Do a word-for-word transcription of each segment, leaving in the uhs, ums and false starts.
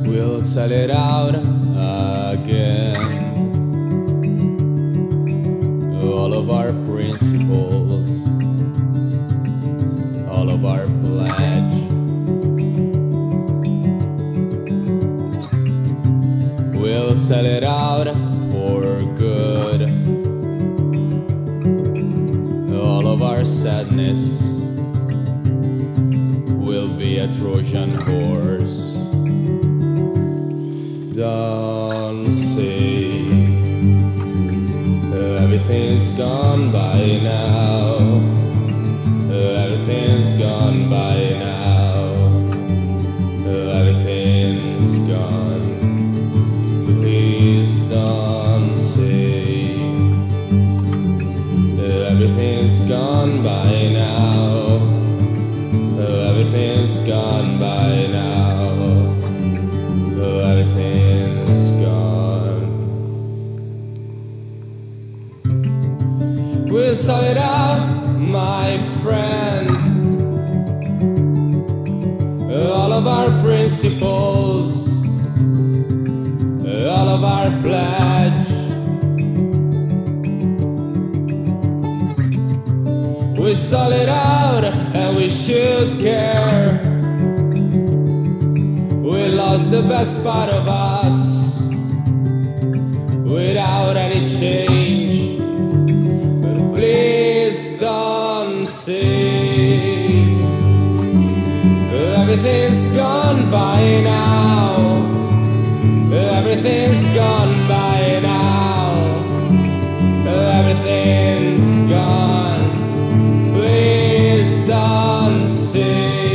we'll sell it out again. All of our principles, all of our pledge, we'll sell it out for good. All of our sadness will be a Trojan horse. Don't say everything's gone by now. Everything's gone by now. Everything's gone. Please don't say everything's gone by now. Everything's gone by now. Everything's gone. We'll sell it out, my friend. All of our principles, all of our pledge, we sell it out and we should care. We lost the best part of us without any change. But please don't say everything's gone by now. Everything's gone by now. Everything's gone. Please don't say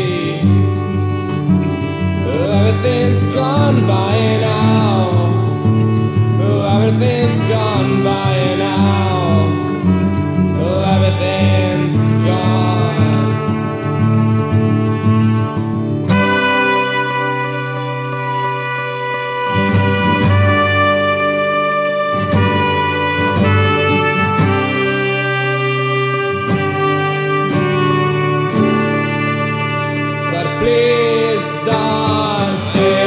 everything's gone by now. Everything's gone by now. Everything's gone. But please don't say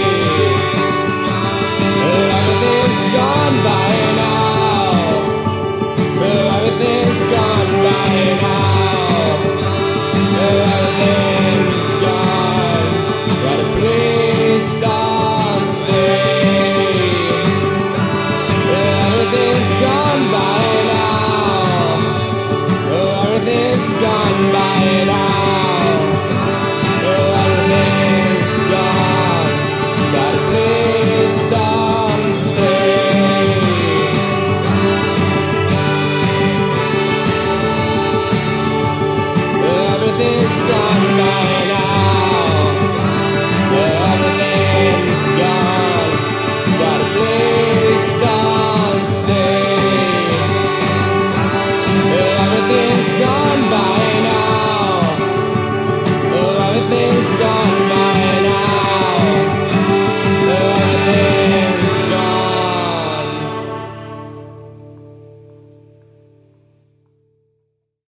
everything's gone by now. Everything's gone by now. Everything's gone. But please don't say everything's gone by now. Everything's gone by now. Everything's gone. But please don't say everything's gone by